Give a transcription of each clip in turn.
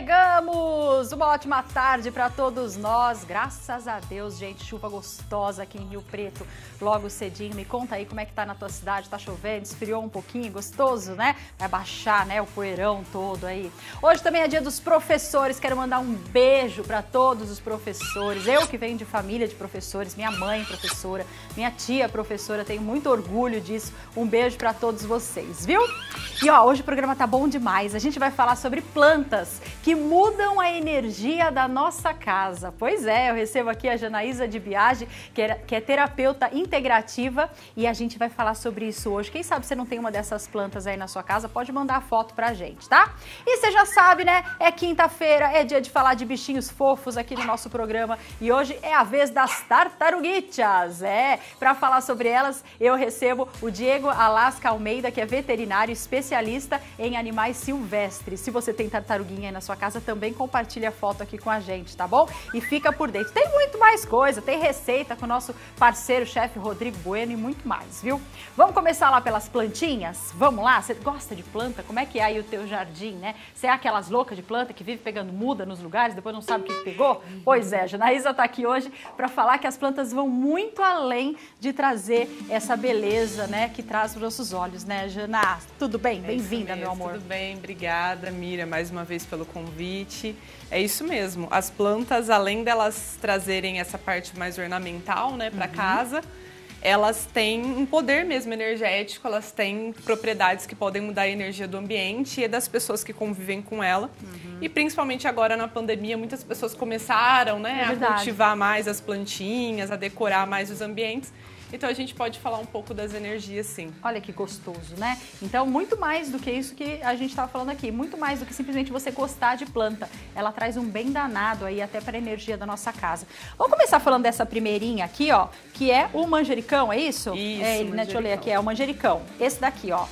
Chegamos! Uma ótima tarde para todos nós. Graças a Deus, gente, chuva gostosa aqui em Rio Preto, logo cedinho. Me conta aí como é que tá na tua cidade, tá chovendo, esfriou um pouquinho, gostoso, né? Vai baixar, né, o poeirão todo aí. Hoje também é dia dos professores, quero mandar um beijo para todos os professores. Eu que venho de família de professores, minha mãe professora, minha tia professora, tenho muito orgulho disso. Um beijo para todos vocês, viu? E ó, hoje o programa tá bom demais. A gente vai falar sobre plantas que mudam a energia da nossa casa. Pois é, eu recebo aqui a Janaísa de Biagi, que é terapeuta integrativa, e a gente vai falar sobre isso hoje. Quem sabe você não tem uma dessas plantas aí na sua casa, pode mandar a foto pra gente, tá? E você já sabe, né? É quinta-feira, é dia de falar de bichinhos fofos aqui no nosso programa, e hoje é a vez das tartaruguitas. É, pra falar sobre elas, eu recebo o Diego Alasca Almeida, que é veterinário especialista em animais silvestres. Se você tem tartaruguinha aí na sua casa, também compartilha a foto aqui com a gente, tá bom? E fica por dentro. Tem muito mais coisa, tem receita com o nosso parceiro, chefe Rodrigo Bueno, e muito mais, viu? Vamos começar lá pelas plantinhas? Vamos lá? Você gosta de planta? Como é que é aí o teu jardim, né? Você é aquelas loucas de planta que vive pegando muda nos lugares, depois não sabe o que pegou? Pois é, a Janaísa tá aqui hoje para falar que as plantas vão muito além de trazer essa beleza, né, que traz para os nossos olhos, né, Jana? Tudo bem? Bem-vinda, meu amor. Tudo bem, obrigada, Mira, mais uma vez pelo convite. É isso mesmo, as plantas, além delas trazerem essa parte mais ornamental, né, para casa, elas têm um poder mesmo energético, elas têm propriedades que podem mudar a energia do ambiente e das pessoas que convivem com ela. E principalmente agora na pandemia, muitas pessoas começaram, né, a cultivar mais as plantinhas, a decorar mais os ambientes. Então a gente pode falar um pouco das energias, sim. Olha que gostoso, né? Então, muito mais do que isso que a gente estava falando aqui, muito mais do que simplesmente você gostar de planta. Ela traz um bem danado aí até para a energia da nossa casa. Vamos começar falando dessa primeirinha aqui, ó, que é o manjericão, é isso? Isso, é ele, né? Deixa eu ler aqui, é o manjericão. Esse daqui, ó.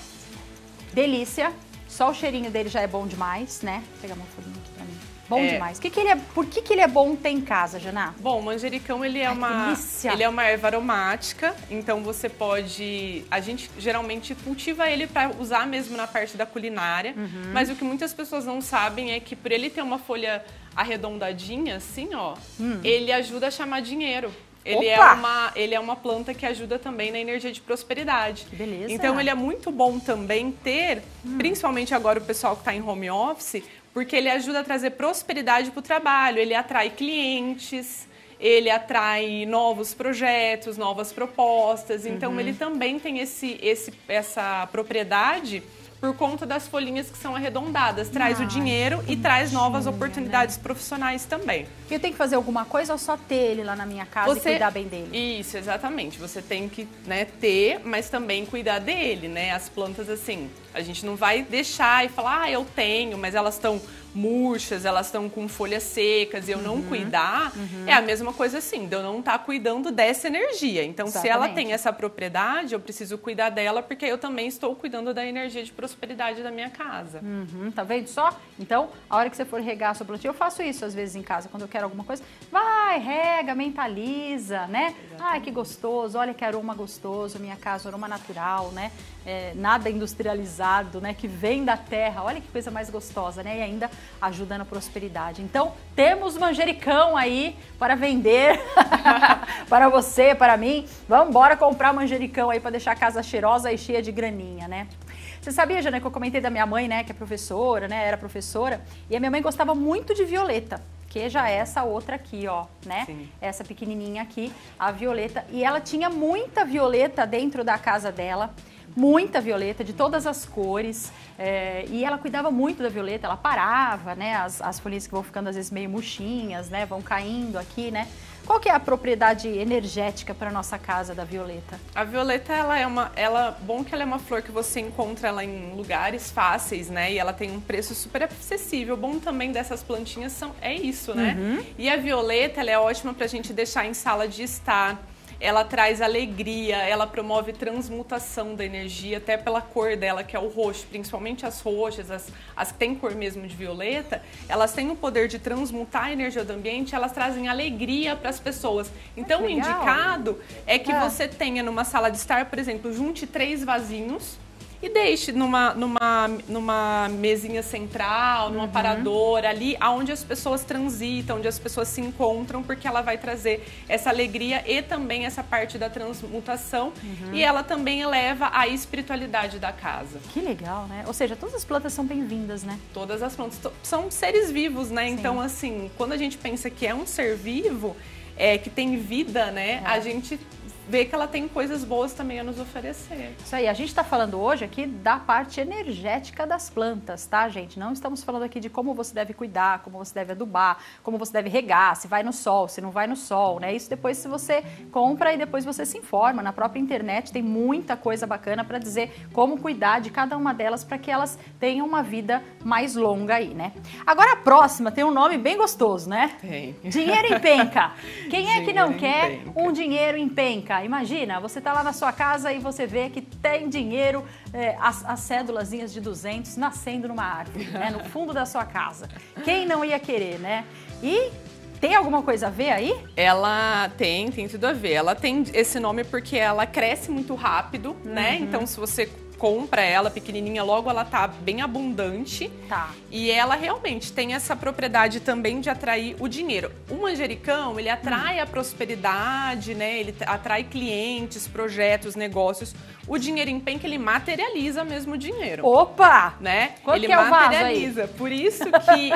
Delícia. Só o cheirinho dele já é bom demais, né? Vou pegar uma folhinha aqui pra mim. Bom demais. Por que ele é bom ter em casa, Jana? Bom, o manjericão, ele é uma erva aromática, então você pode... A gente geralmente cultiva ele para usar mesmo na parte da culinária, mas o que muitas pessoas não sabem é que por ele ter uma folha arredondadinha, assim, ó, ele ajuda a chamar dinheiro. Ele é uma planta que ajuda também na energia de prosperidade. Que beleza. Então, ele é muito bom também ter, principalmente agora o pessoal que está em home office, porque ele ajuda a trazer prosperidade para o trabalho, ele atrai clientes, ele atrai novos projetos, novas propostas. Então, ele também tem essa propriedade por conta das folhinhas que são arredondadas. Traz o dinheiro e traz novas oportunidades profissionais também. E eu tenho que fazer alguma coisa ou só ter ele lá na minha casa e cuidar bem dele? Isso, exatamente. Você tem que, né, ter, mas também cuidar dele, né? As plantas, assim, a gente não vai deixar e falar, eu tenho, mas elas estão murchas, elas estão com folhas secas e eu não cuidar, é a mesma coisa assim, de eu não estar cuidando dessa energia. Então, se ela tem essa propriedade, eu preciso cuidar dela, porque eu também estou cuidando da energia de prosperidade da minha casa. Tá vendo só? Então, a hora que você for regar a sua plantinha, eu faço isso às vezes em casa, quando eu quero alguma coisa, vai, rega, mentaliza, né? Ai, que gostoso, olha que aroma gostoso, minha casa, aroma natural, né? Nada industrializado, né? Que vem da terra, olha que coisa mais gostosa, né? E ainda ajuda na prosperidade. Então, temos manjericão aí para vender, para você, para mim. Vamos embora comprar manjericão aí para deixar a casa cheirosa e cheia de graninha, né? Você sabia, Jana, que eu comentei da minha mãe, né, que é professora, né, era professora, e a minha mãe gostava muito de violeta, que já é essa outra aqui, ó, né? Sim. Essa pequenininha aqui, a violeta, e ela tinha muita violeta dentro da casa dela, muita violeta, de todas as cores, e ela cuidava muito da violeta, ela parava, né, as folhinhas que vão ficando às vezes meio murchinhas, né, vão caindo aqui, né. Qual que é a propriedade energética para nossa casa da violeta? A violeta, bom que ela é uma flor que você encontra ela em lugares fáceis, né, e ela tem um preço super acessível. O bom também dessas plantinhas é isso, né, e a violeta, ela é ótima para a gente deixar em sala de estar. Ela traz alegria, ela promove transmutação da energia, até pela cor dela, que é o roxo, principalmente as roxas, as que têm cor mesmo de violeta, elas têm o poder de transmutar a energia do ambiente, elas trazem alegria para as pessoas. Então, o indicado é que você tenha numa sala de estar, por exemplo, junte 3 vasinhos e deixe numa mesinha central, num aparador, ali onde as pessoas transitam, onde as pessoas se encontram, porque ela vai trazer essa alegria e também essa parte da transmutação, e ela também eleva a espiritualidade da casa. Que legal, né? Ou seja, todas as plantas são bem-vindas, né? Todas as plantas são seres vivos, né? Sim. Então, assim, quando a gente pensa que é um ser vivo, que tem vida, né? A gente vê que ela tem coisas boas também a nos oferecer. Isso aí, a gente está falando hoje aqui da parte energética das plantas, tá, gente? Não estamos falando aqui de como você deve cuidar, como você deve adubar, como você deve regar, se vai no sol, se não vai no sol, né? Isso depois se você compra e depois você se informa. Na própria internet tem muita coisa bacana para dizer como cuidar de cada uma delas para que elas tenham uma vida mais longa aí, né? Agora a próxima tem um nome bem gostoso, né? Tem. Dinheiro em penca. Quem é que não quer penca. um dinheiro em penca? Imagina, você tá lá na sua casa e você vê que tem dinheiro, as cédulazinhas de 200 nascendo numa árvore, né, no fundo da sua casa. Quem não ia querer, né? E tem alguma coisa a ver aí? Ela tem tudo a ver. Ela tem esse nome porque ela cresce muito rápido, né? Então, se você compra ela pequenininha, logo ela tá bem abundante. Tá. E ela realmente tem essa propriedade também de atrair o dinheiro. O manjericão, ele atrai a prosperidade, né? Ele atrai clientes, projetos, negócios. O dinheiro em penca, ele materializa mesmo o dinheiro. Opa! Né? Quanto Ele que é o vaso materializa. aí? Por isso que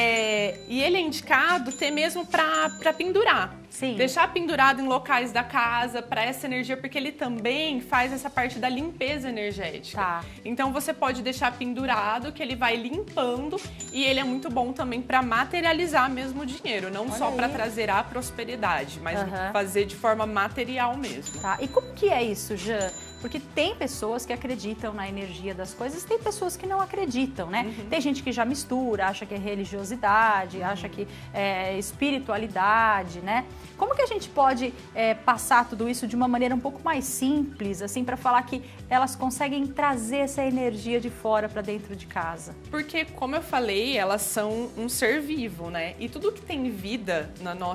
e ele é indicado ter mesmo para pendurar. Sim. Deixar pendurado em locais da casa para essa energia, porque ele também faz essa parte da limpeza energética. Tá. Então você pode deixar pendurado, que ele vai limpando, e ele é muito bom também para materializar mesmo o dinheiro, não só para trazer a prosperidade, mas fazer de forma material mesmo. Tá. E como que é isso, Jean? Porque tem pessoas que acreditam na energia das coisas, tem pessoas que não acreditam, né? Tem gente que já mistura, acha que é religiosidade, acha que é espiritualidade, né? Como que a gente pode passar tudo isso de uma maneira um pouco mais simples, assim, para falar que elas conseguem trazer essa energia de fora para dentro de casa? Porque, como eu falei, elas são um ser vivo, né? E tudo que tem vida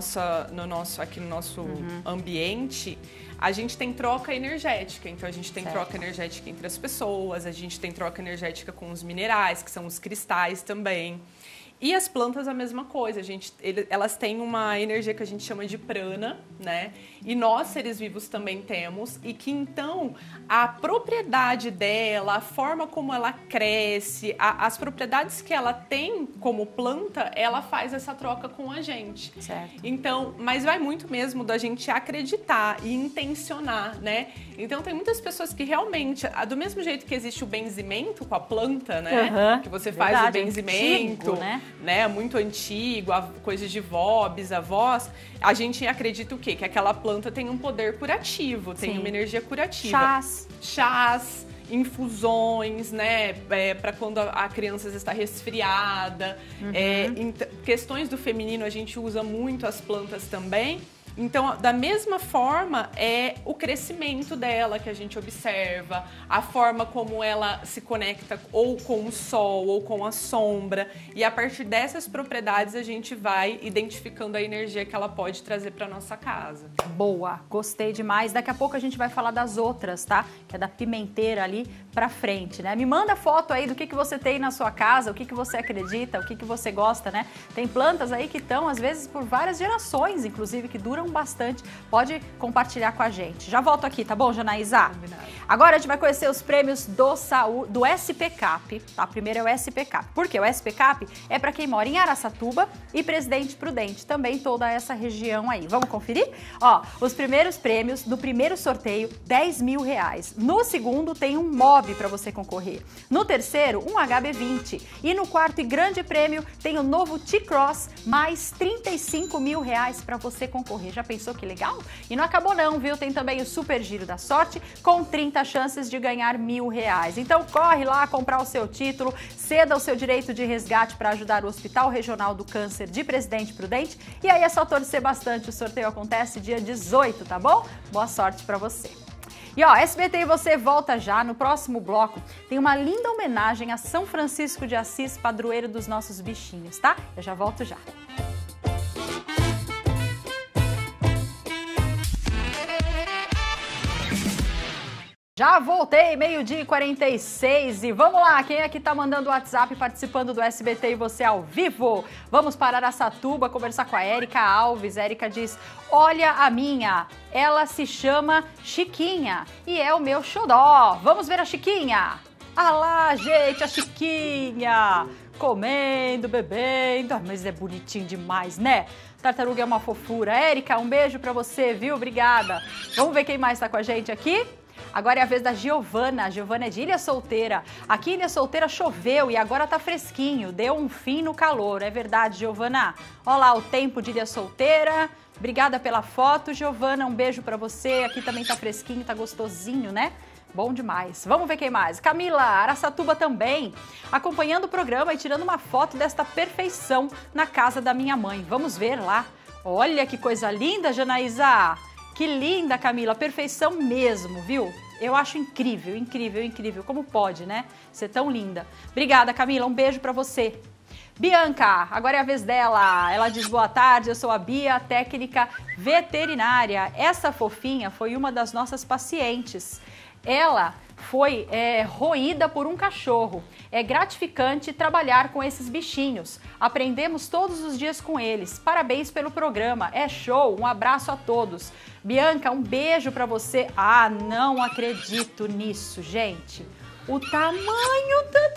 aqui no nosso ambiente, a gente tem troca energética. Então, a gente tem troca energética entre as pessoas, a gente tem troca energética com os minerais, que são os cristais também. E as plantas a mesma coisa, elas têm uma energia que a gente chama de prana, né? E nós, seres vivos, também temos. E que, então, a propriedade dela, a forma como ela cresce, as propriedades que ela tem como planta, ela faz essa troca com a gente. Certo. Então, mas vai muito mesmo da gente acreditar e intencionar, né? Então, tem muitas pessoas que realmente, do mesmo jeito que existe o benzimento com a planta, né? Que você faz o benzimento, né? Muito antigo, coisas de vó, bisavós, a gente acredita o quê? Que aquela planta tem um poder curativo, tem uma energia curativa. Chás, infusões, né? Para quando a criança está resfriada. Questões do feminino, a gente usa muito as plantas também. Então, da mesma forma, é o crescimento dela que a gente observa, a forma como ela se conecta ou com o sol ou com a sombra. E a partir dessas propriedades, a gente vai identificando a energia que ela pode trazer para nossa casa. Boa, gostei demais. Daqui a pouco a gente vai falar das outras, tá? Que é da pimenteira ali pra frente, né? Me manda foto aí do que você tem na sua casa, o que você acredita, o que você gosta, né? Tem plantas aí que estão, às vezes, por várias gerações, inclusive, que duram bastante. Pode compartilhar com a gente. Já volto aqui, tá bom, Janaísa? Agora a gente vai conhecer os prêmios do SPCap, tá? Primeiro é o SPCap. Por quê? O SPCap é para quem mora em Araçatuba e Presidente Prudente, também toda essa região aí. Vamos conferir? Ó, os primeiros prêmios do primeiro sorteio, R$10 mil. No segundo tem um mob para você concorrer. No terceiro, um HB20. E no quarto e grande prêmio tem o novo T-Cross, mais R$35 mil para você concorrer. Já pensou que legal? E não acabou não, viu? Tem também o Super Giro da Sorte, com 30 chances de ganhar R$1.000. Então corre lá comprar o seu título, ceda o seu direito de resgate para ajudar o Hospital Regional do Câncer de Presidente Prudente. E aí é só torcer bastante, o sorteio acontece dia 18, tá bom? Boa sorte para você. E ó, SBT e você volta já. No próximo bloco tem uma linda homenagem a São Francisco de Assis, padroeiro dos nossos bichinhos, tá? Eu já volto já. Já voltei, 12h46 e vamos lá, quem é que tá mandando o WhatsApp participando do SBT e você ao vivo? Vamos para Araçatuba conversar com a Érica Alves. Érica diz, olha a minha, ela se chama Chiquinha e é o meu xodó. Vamos ver a Chiquinha? Ah lá, gente, a Chiquinha comendo, bebendo, mas é bonitinho demais, né? Tartaruga é uma fofura. Érica, um beijo pra você, viu? Obrigada. Vamos ver quem mais tá com a gente aqui? Agora é a vez da Giovana. A Giovana é de Ilha Solteira. Aqui em Ilha Solteira choveu e agora tá fresquinho. Deu um fim no calor. É verdade, Giovana. Olha lá o tempo de Ilha Solteira. Obrigada pela foto, Giovana. Um beijo pra você. Aqui também tá fresquinho, tá gostosinho, né? Bom demais. Vamos ver quem mais. Camila, Araçatuba também, acompanhando o programa e tirando uma foto desta perfeição na casa da minha mãe. Vamos ver lá. Olha que coisa linda, Janaísa. Que linda, Camila. Perfeição mesmo, viu? Eu acho incrível, incrível, incrível. Como pode, né? Ser tão linda. Obrigada, Camila. Um beijo pra você. Bianca, agora é a vez dela. Ela diz, boa tarde, eu sou a Bia, técnica veterinária. Essa fofinha foi uma das nossas pacientes. Ela foi roída por um cachorro. É gratificante trabalhar com esses bichinhos. Aprendemos todos os dias com eles. Parabéns pelo programa. É show. Um abraço a todos. Bianca, um beijo pra você. Ah, não acredito nisso, gente. O tamanho da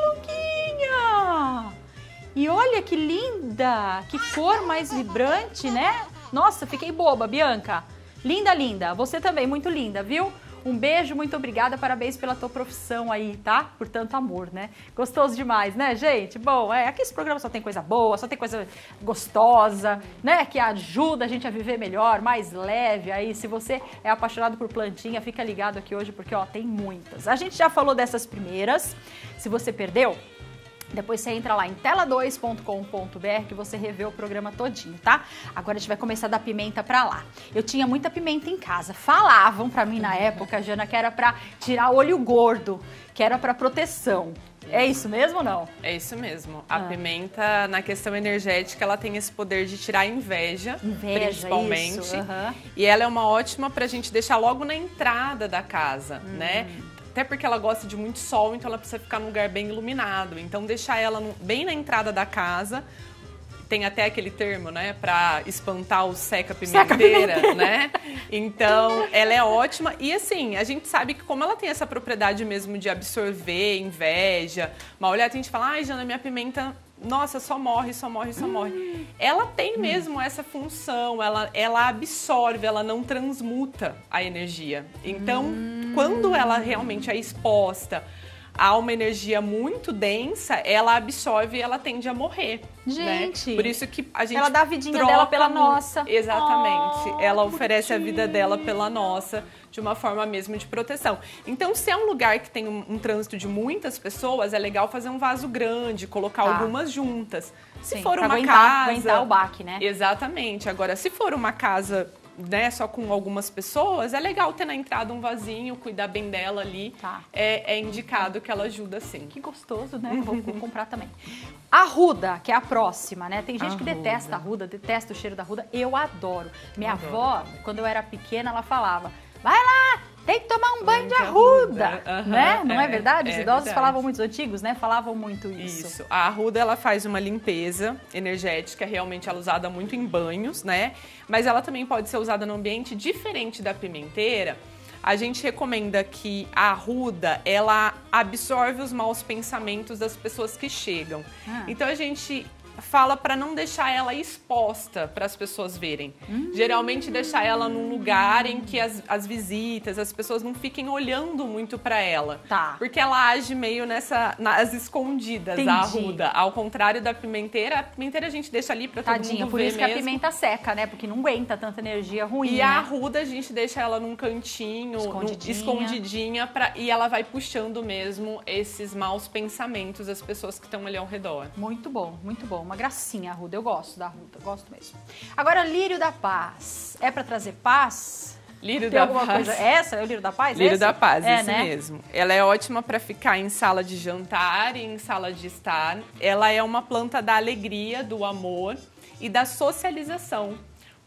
tartaruguinha. E olha que linda. Que cor mais vibrante, né? Nossa, fiquei boba, Bianca. Linda, linda. Você também, muito linda, viu? Um beijo, muito obrigada, parabéns pela tua profissão aí, tá? Por tanto amor, né? Gostoso demais, né, gente? Bom, aqui esse programa só tem coisa boa, só tem coisa gostosa, né? Que ajuda a gente a viver melhor, mais leve. Aí, se você é apaixonado por plantinha, fica ligado aqui hoje, porque, ó, tem muitas. A gente já falou dessas primeiras. Se você perdeu, depois você entra lá em tela2.com.br que você revê o programa todinho, tá? Agora a gente vai começar a dar pimenta pra lá. Eu tinha muita pimenta em casa. Falavam pra mim na época, Jana, que era pra tirar olho gordo, que era pra proteção. É isso mesmo ou não? É isso mesmo. A pimenta, na questão energética, ela tem esse poder de tirar a inveja principalmente. Isso, E ela é uma ótima pra gente deixar logo na entrada da casa, né? Até porque ela gosta de muito sol, então ela precisa ficar num lugar bem iluminado. Então, deixar ela bem na entrada da casa. Tem até aquele termo, né? Pra espantar o seca-pimenteira, né? Então, ela é ótima. E assim, a gente sabe que como ela tem essa propriedade mesmo de absorver inveja, mal olhada, a gente fala, ai, Jana, minha pimenta... Nossa, só morre, só morre, só morre. Ela tem mesmo essa função, ela absorve, ela não transmuta a energia. Então, quando ela realmente é exposta a uma energia muito densa, ela absorve e ela tende a morrer. Gente, né? Por isso que a gente ela dá a vidinha dela pela nossa. Exatamente. Ela oferece bonitinho. a vida dela pela nossa, de uma forma mesmo de proteção. Então, se é um lugar que tem um trânsito de muitas pessoas, é legal fazer um vaso grande, colocar algumas juntas. Se for uma casa... aguentar o baque, né? Exatamente. Agora, se for uma casa... né, só com algumas pessoas, é legal ter na entrada um vasinho, cuidar bem dela ali. Tá. É indicado que ela ajuda sim. Que gostoso, né? Vou comprar também. Arruda, que é a próxima, né? Tem gente que detesta a arruda, detesta o cheiro da arruda. Eu adoro. Minha avó, quando eu era pequena, ela falava, vai lá, tem que tomar um banho de arruda, né? Não é verdade? Os idosos falavam muito, os antigos, né? Falavam muito isso. Isso. A arruda, ela faz uma limpeza energética, realmente ela é usada muito em banhos, né? Mas ela também pode ser usada num ambiente diferente da pimenteira. A gente recomenda que a arruda, ela absorve os maus pensamentos das pessoas que chegam. Então a gente fala para não deixar ela exposta para as pessoas verem. Geralmente deixar ela num lugar em que as visitas, as pessoas não fiquem olhando muito para ela. Tá. Porque ela age meio nas escondidas, Entendi. a arruda. Ao contrário da pimenteira, a pimenteira a gente deixa ali para todo mundo ver por isso que mesmo. a pimenta seca, né? Porque não aguenta tanta energia ruim, E né? a arruda a gente deixa ela num cantinho, escondidinha e ela vai puxando mesmo esses maus pensamentos das pessoas que estão ali ao redor. Muito bom, muito bom. Uma gracinha a arruda. Eu gosto da arruda, gosto mesmo. Agora, lírio da paz. É pra trazer paz? Lírio Tem da alguma paz. coisa? Essa é o lírio da paz? Lírio esse? da paz, esse né? mesmo. Ela é ótima para ficar em sala de jantar e em sala de estar. Ela é uma planta da alegria, do amor e da socialização.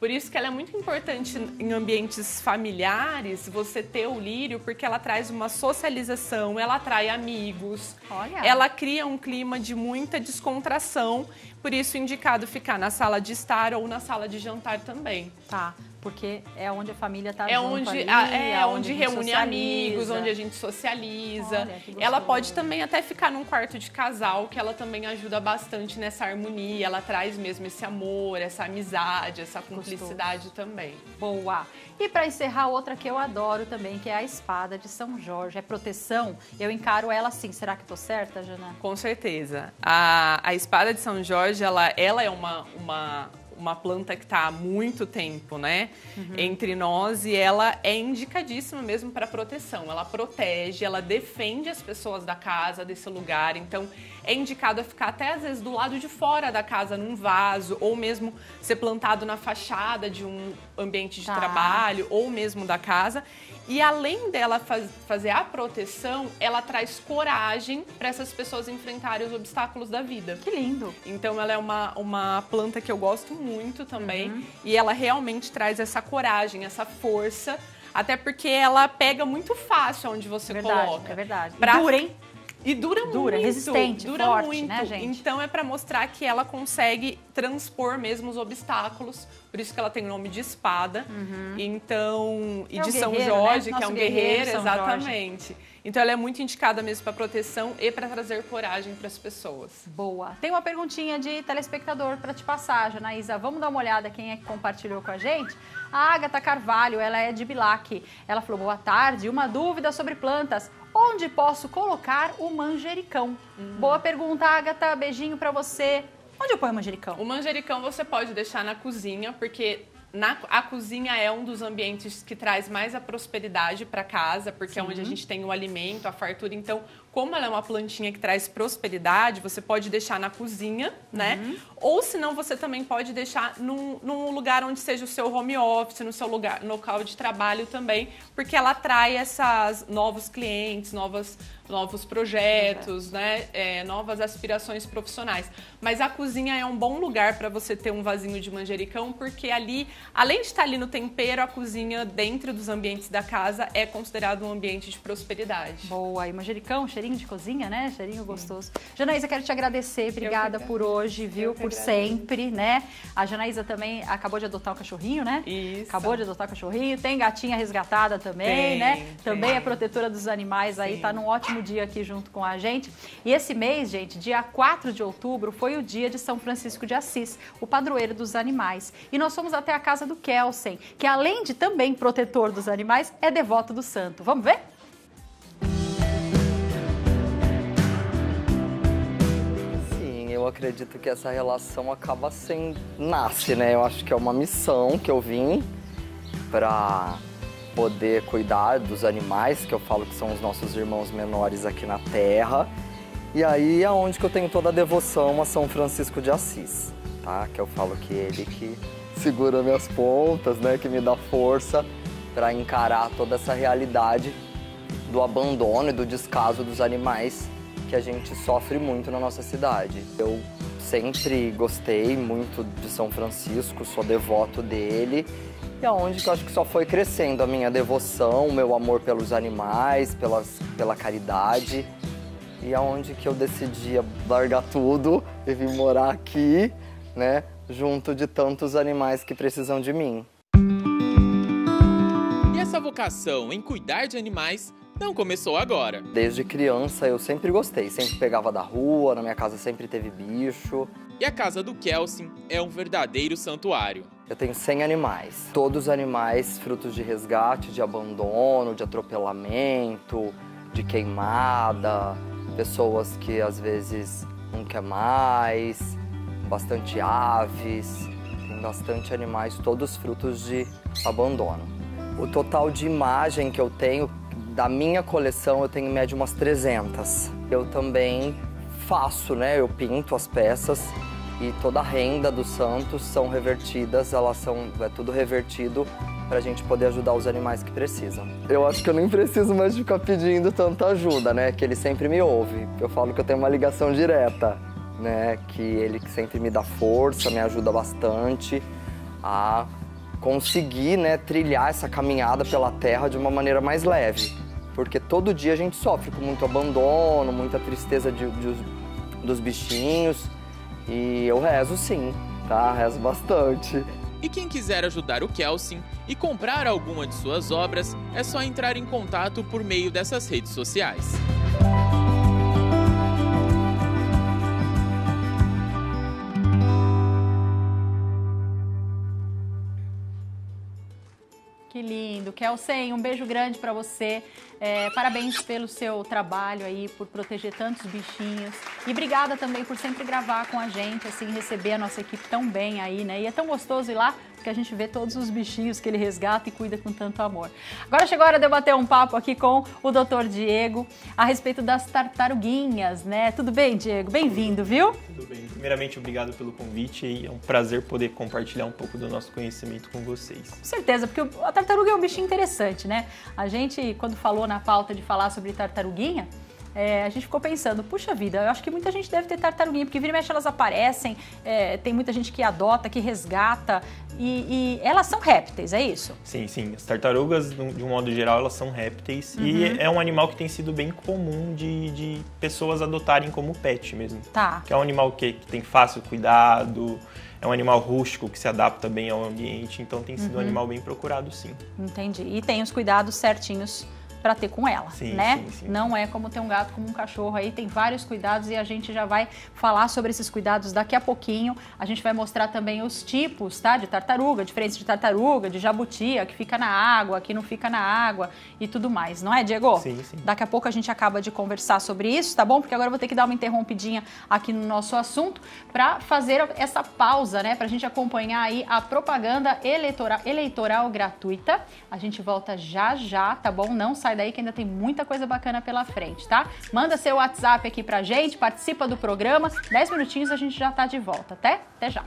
Por isso que ela é muito importante em ambientes familiares, você ter o lírio, porque ela traz uma socialização, ela atrai amigos, ela cria um clima de muita descontração, por isso indicado ficar na sala de estar ou na sala de jantar também. Tá. Porque é onde a família está junto ali, onde reúne amigos, onde a gente socializa. Olha, ela pode também até ficar num quarto de casal, que ela também ajuda bastante nessa harmonia. Ela traz mesmo esse amor, essa amizade, essa cumplicidade também. Boa! E para encerrar, outra que eu adoro também, que é a espada de São Jorge. É proteção? Eu encaro ela assim. Será que tô certa, Jana? Com certeza. A espada de São Jorge, ela é uma planta que está há muito tempo, né, entre nós, e ela é indicadíssima mesmo para proteção. Ela protege, ela defende as pessoas da casa, desse lugar. Então, é indicado a ficar até às vezes do lado de fora da casa, num vaso, ou mesmo ser plantado na fachada de um ambiente de trabalho, ou mesmo da casa. E além dela fazer a proteção, ela traz coragem para essas pessoas enfrentarem os obstáculos da vida. Que lindo! Então ela é uma planta que eu gosto muito também. E ela realmente traz essa coragem, essa força. Até porque ela pega muito fácil onde você coloca. É verdade. Dura, hein? E dura muito. Resistente, dura forte, muito, né, gente? Então é para mostrar que ela consegue transpor mesmo os obstáculos. Por isso que ela tem o nome de espada. Então, e de São Jorge, né? Que é um guerreiro, exatamente. Jorge. Então ela é muito indicada mesmo para proteção e para trazer coragem para as pessoas. Boa. Tem uma perguntinha de telespectador para te passar, Janaísa. Vamos dar uma olhada quem é que compartilhou com a gente? A Agatha Carvalho, ela é de Bilac. Ela falou: boa tarde, uma dúvida sobre plantas. Onde posso colocar o manjericão? Boa pergunta, Agatha. Beijinho para você. Onde eu ponho o manjericão? O manjericão você pode deixar na cozinha, porque a cozinha é um dos ambientes que traz mais a prosperidade para casa, porque é onde a gente tem o alimento, a fartura. Então, como ela é uma plantinha que traz prosperidade, você pode deixar na cozinha, né? Ou senão você também pode deixar num lugar onde seja o seu home office, no seu local de trabalho também, porque ela atrai esses novos clientes, novos projetos, né? Novas aspirações profissionais. Mas a cozinha é um bom lugar para você ter um vasinho de manjericão, porque ali, além de estar ali no tempero, a cozinha dentro dos ambientes da casa é considerado um ambiente de prosperidade. Boa, e manjericão, cheirinho de cozinha, né? Cheirinho gostoso. Janaísa, quero te agradecer, obrigada por hoje, viu? Por sempre, né? A Janaísa também acabou de adotar um cachorrinho, né? Isso. Acabou de adotar um cachorrinho, tem gatinha resgatada também, né? Também é protetora dos animais aí, tá num ótimo dia aqui junto com a gente. E esse mês, gente, dia 4 de outubro, foi o dia de São Francisco de Assis, o padroeiro dos animais. E nós fomos até a casa do Kelsen, que além de também protetor dos animais, é devoto do santo. Vamos ver? Eu acredito que essa relação acaba nasce, né? Eu acho que é uma missão que eu vim para poder cuidar dos animais, que eu falo que são os nossos irmãos menores aqui na Terra. E aí é onde que eu tenho toda a devoção a São Francisco de Assis, tá? Que eu falo que ele que segura minhas pontas, né? Que me dá força para encarar toda essa realidade do abandono e do descaso dos animais que a gente sofre muito na nossa cidade. Eu sempre gostei muito de São Francisco, sou devoto dele, e aonde que eu acho que só foi crescendo a minha devoção, o meu amor pelos animais, pela caridade, e aonde que eu decidi largar tudo e vim morar aqui, né, junto de tantos animais que precisam de mim. E essa vocação em cuidar de animais não começou agora. Desde criança eu sempre gostei, sempre pegava da rua, na minha casa sempre teve bicho. E a casa do Kelsen é um verdadeiro santuário. Eu tenho 100 animais, todos animais frutos de resgate, de abandono, de atropelamento, de queimada, pessoas que às vezes não quer mais, bastante aves, tem bastante animais, todos frutos de abandono. O total de imagem que eu tenho da minha coleção, eu tenho em média umas 300. Eu também faço, né? Eu pinto as peças e toda a renda dos santos são revertidas, é tudo revertido para a gente poder ajudar os animais que precisam. Eu acho que eu nem preciso mais ficar pedindo tanta ajuda, né? Que ele sempre me ouve. Eu falo que eu tenho uma ligação direta, né? Que ele sempre me dá força, me ajuda bastante a conseguir, né, trilhar essa caminhada pela terra de uma maneira mais leve. Porque todo dia a gente sofre com muito abandono, muita tristeza dos bichinhos. E eu rezo sim, tá? Rezo bastante. E quem quiser ajudar o Kelsin e comprar alguma de suas obras, é só entrar em contato por meio dessas redes sociais. Que lindo. Kelsen, um beijo grande para você. Parabéns pelo seu trabalho aí, por proteger tantos bichinhos. E obrigada também por sempre gravar com a gente, assim, receber a nossa equipe tão bem aí, né? E é tão gostoso ir lá, porque a gente vê todos os bichinhos que ele resgata e cuida com tanto amor. Agora chegou a hora de eu bater um papo aqui com o Dr. Diego a respeito das tartaruguinhas, né? Tudo bem, Diego? Bem-vindo, viu? Tudo bem. Primeiramente, obrigado pelo convite e é um prazer poder compartilhar um pouco do nosso conhecimento com vocês. Com certeza, porque a tartaruga é um bichinho interessante, né? A gente, quando falou na pauta de falar sobre tartaruguinha, a gente ficou pensando, puxa vida, eu acho que muita gente deve ter tartaruguinha, porque vira e mexe elas aparecem, tem muita gente que adota, que resgata, e elas são répteis, é isso? Sim, sim. As tartarugas, de um modo geral, elas são répteis e é um animal que tem sido bem comum de pessoas adotarem como pet mesmo. Tá. Que é um animal que tem fácil cuidado, é um animal rústico que se adapta bem ao ambiente, então tem sido um animal bem procurado, sim. Entendi. E tem os cuidados certinhos para ter com ela, sim, né? Sim, sim. Não é como ter um gato, como um cachorro aí, tem vários cuidados e a gente já vai falar sobre esses cuidados daqui a pouquinho. A gente vai mostrar também os tipos, tá? De tartaruga, diferença de tartaruga, de jabuti, a que fica na água, a que não fica na água e tudo mais, não é, Diego? Sim, sim. Daqui a pouco a gente acaba de conversar sobre isso, tá bom? Porque agora eu vou ter que dar uma interrompidinha aqui no nosso assunto para fazer essa pausa, né? Pra gente acompanhar aí a propaganda eleitoral gratuita. A gente volta já já, tá bom? Não sai daí que ainda tem muita coisa bacana pela frente, tá? Manda seu WhatsApp aqui pra gente, participa do programa. 10 minutinhos a gente já tá de volta. Até já.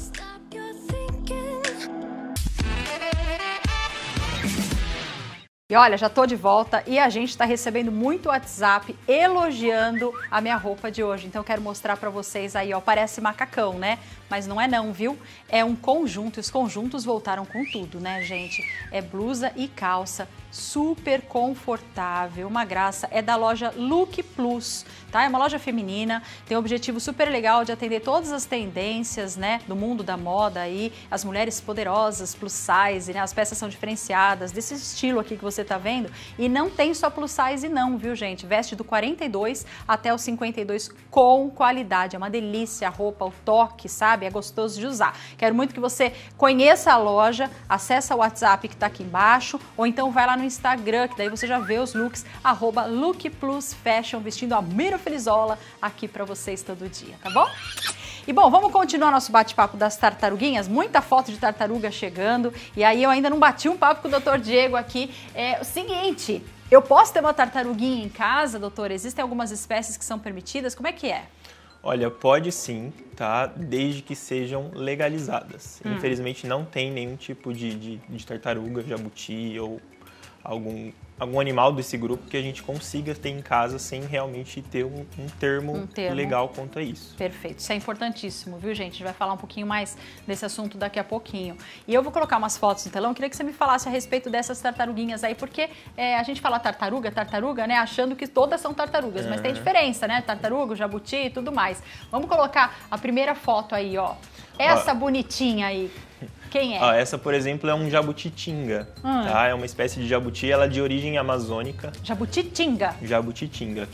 E olha, já tô de volta e a gente tá recebendo muito WhatsApp elogiando a minha roupa de hoje. Então eu quero mostrar pra vocês aí, ó, parece macacão, né? Mas não é não, viu? É um conjunto, os conjuntos voltaram com tudo, né, gente? É blusa e calça, super confortável, uma graça. É da loja Look Plus, tá? É uma loja feminina, tem um objetivo super legal de atender todas as tendências, né, do mundo da moda aí, as mulheres poderosas, plus size, né? As peças são diferenciadas, desse estilo aqui que você tá vendo. E não tem só plus size não, viu, gente? Veste do 42 até o 52 com qualidade. É uma delícia a roupa, o toque, sabe? É gostoso de usar. Quero muito que você conheça a loja, acessa o WhatsApp que tá aqui embaixo, ou então vai lá no Instagram, que daí você já vê os looks, @LookPlusFashion, vestindo a Miro Felizola aqui pra vocês todo dia, tá bom? E bom, vamos continuar nosso bate-papo das tartaruguinhas, muita foto de tartaruga chegando, e aí eu ainda não bati um papo com o Dr. Diego aqui. É o seguinte, eu posso ter uma tartaruguinha em casa, doutor? Existem algumas espécies que são permitidas? Como é que é? Olha, pode sim, tá? Desde que sejam legalizadas. Infelizmente não tem nenhum tipo de tartaruga, jabuti ou algum animal desse grupo que a gente consiga ter em casa sem realmente ter um termo legal quanto a isso. Perfeito, isso é importantíssimo, viu, gente? A gente vai falar um pouquinho mais desse assunto daqui a pouquinho. E eu vou colocar umas fotos no telão, eu queria que você me falasse a respeito dessas tartaruguinhas aí, porque a gente fala tartaruga, né, achando que todas são tartarugas, mas tem diferença, né? Tartaruga, jabuti e tudo mais. Vamos colocar a primeira foto aí, ó. Essa bonitinha aí. Quem é? Essa, por exemplo, é um jabutitinga, tá? É uma espécie de jabuti, ela é de origem amazônica. Jabutitinga? Jabutitinga.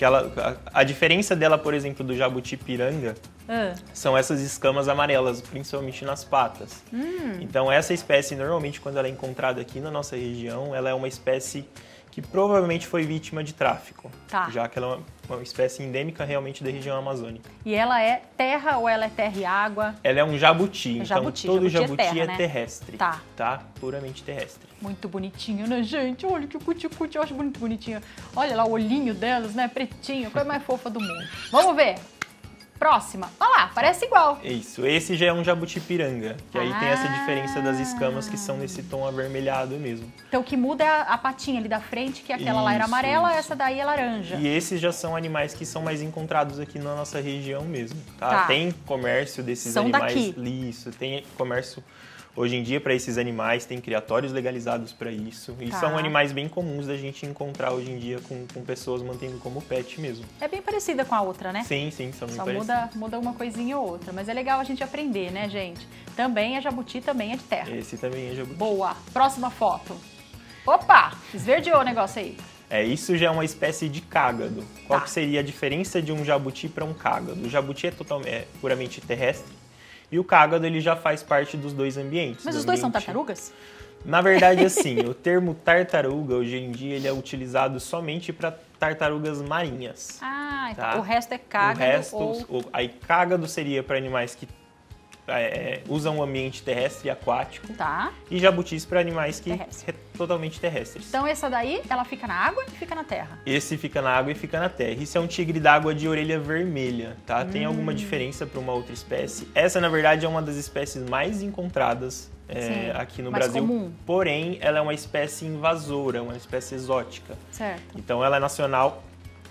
A diferença dela, por exemplo, do jabuti-piranga são essas escamas amarelas, principalmente nas patas. Então, essa espécie, normalmente, quando ela é encontrada aqui na nossa região, ela é uma espécie que provavelmente foi vítima de tráfico, já que ela é uma espécie endêmica realmente da região amazônica. E ela é terra ou ela é terra e água? Ela é um jabuti, então todo jabuti é, terra, né? terrestre, tá? Puramente terrestre. Muito bonitinho, né, gente? Olha que cuti-cuti, eu acho muito bonitinho. Olha lá o olhinho delas, né, pretinho, a coisa mais fofa do mundo. Vamos ver? Próxima. Olha lá, parece igual. Isso, esse já é um jabuti-piranga, que aí tem essa diferença das escamas que são nesse tom avermelhado mesmo. Então o que muda é a patinha ali da frente, que aquela lá era amarela, essa daí é laranja. E esses já são animais que são mais encontrados aqui na nossa região mesmo, tá? Tem comércio desses animais, isso, tem comércio Hoje em dia, para esses animais, tem criatórios legalizados para isso. E são animais bem comuns da gente encontrar hoje em dia com pessoas mantendo como pet mesmo. É bem parecida com a outra, né? Sim, são bem parecidas. Só muda uma coisinha ou outra. Mas é legal a gente aprender, né, gente? Também é jabuti, também é de terra. Esse também é jabuti. Boa. Próxima foto. Opa! Esverdeou o negócio aí. Isso já é uma espécie de cágado. Qual que seria a diferença de um jabuti para um cágado? O jabuti é puramente terrestre e o cágado ele já faz parte dos dois ambientes. Mas os dois são tartarugas? Na verdade, assim, o termo tartaruga hoje em dia ele é utilizado somente para tartarugas marinhas. Então o resto é cágado. Aí cágado seria para animais que usam o ambiente terrestre e aquático. E jabutis para animais que totalmente terrestres. Então essa daí, ela fica na água e fica na terra? Esse fica na água e fica na terra. Isso é um tigre d'água de orelha vermelha, tá? Tem alguma diferença para uma outra espécie. Essa, na verdade, é uma das espécies mais encontradas aqui no Brasil. Comum. Porém, ela é uma espécie invasora, uma espécie exótica. Certo. Então, ela é nacional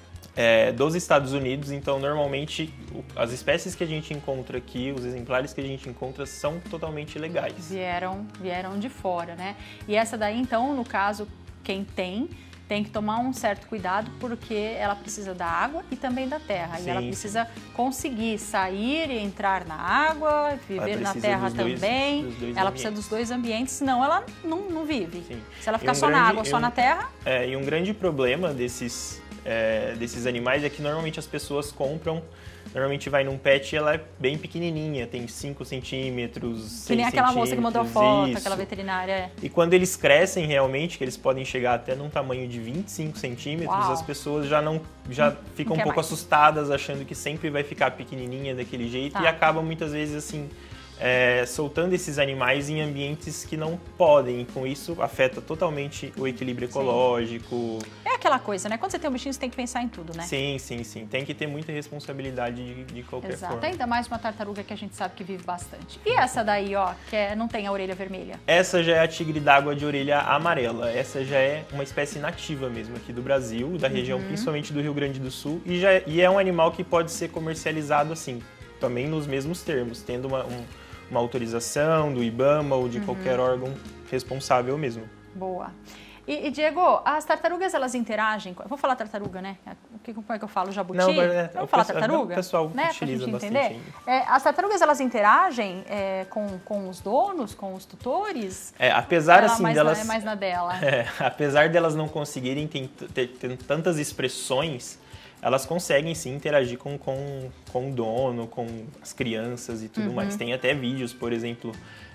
dos Estados Unidos, então normalmente as espécies que a gente encontra aqui, os exemplares que a gente encontra são totalmente legais. Vieram de fora, né? E essa daí, então, no caso, quem tem que tomar um certo cuidado porque ela precisa da água e também da terra. Sim, e ela precisa conseguir sair e entrar na água, viver na terra também. Ela precisa dos dois ambientes, senão ela não vive. Sim. Se ela ficar só na água, só na terra... E um grande problema desses animais é que normalmente as pessoas compram, normalmente vai num pet e ela é bem pequenininha, tem 5 centímetros, 6 que nem aquela moça que mandou foto, aquela veterinária. E quando eles crescem realmente, que eles podem chegar até num tamanho de 25 centímetros, as pessoas já ficam um pouco assustadas, achando que sempre vai ficar pequenininha daquele jeito e acabam muitas vezes assim... soltando esses animais em ambientes que não podem, e com isso afeta totalmente o equilíbrio ecológico. É aquela coisa, né? Quando você tem um bichinho, você tem que pensar em tudo, né? Sim. Tem que ter muita responsabilidade de qualquer forma. Ainda mais uma tartaruga que a gente sabe que vive bastante. E essa daí, ó, que não tem a orelha vermelha? Essa já é a tigre d'água de orelha amarela. Essa já é uma espécie nativa mesmo aqui do Brasil, da região principalmente do Rio Grande do Sul, e é um animal que pode ser comercializado assim, também nos mesmos termos, tendo uma autorização do IBAMA ou de qualquer órgão responsável mesmo. Boa. E Diego, as tartarugas, elas interagem... Vou falar tartaruga, né? Como é que eu falo? Jabuti? Não, vamos falar tartaruga? O pessoal né? utiliza bastante. Entender. As tartarugas, elas interagem com os donos, com os tutores? Apesar assim delas... É mais na dela. Apesar delas não conseguirem ter tantas expressões... Elas conseguem sim interagir com o dono, com as crianças e tudo mais. Tem até vídeos, por exemplo,